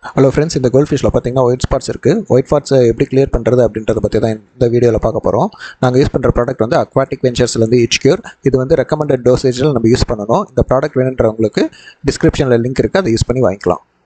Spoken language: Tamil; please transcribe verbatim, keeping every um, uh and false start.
ஹலோ ஃப்ரெண்ட்ஸ், இந்த கோல்ட் ஃபிஷ்ல பார்த்தீங்கன்னா ஒயிட் ஸ்பாட்ஸ் இருக்குது. ஒயிட் ஸ்பாட்ஸை எப்படி கிளியர் பண்ணுறது அப்படின்றத பற்றி தான் இந்த வீடியோவில் பார்க்க போகிறோம். நாங்கள் யூஸ் பண்ணுற ப்ராடக்ட் வந்து அக்வாட்டிக் வெஞ்சர்ஸ்லேருந்து இச் கியூர். இது வந்து ரெக்கமெண்டட் டோசேஜில் நம்ம யூஸ் பண்ணணும். இந்த ப்ராடக்ட் வேணுன்றவங்களுக்கு டிஸ்கிரிப்ஷனில் லிங்க் இருக்குது, அதை யூஸ் பண்ணி வாங்கிக்கலாம்.